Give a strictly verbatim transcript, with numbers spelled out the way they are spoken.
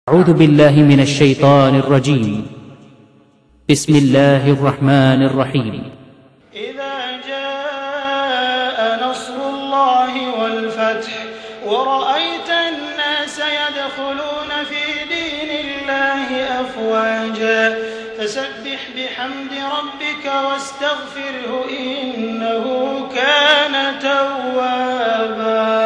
أعوذ بالله من الشيطان الرجيم. بسم الله الرحمن الرحيم. إذا جاء نصر الله والفتح ورأيت الناس يدخلون في دين الله أفواجا فسبح بحمد ربك واستغفره إنه كان توابا.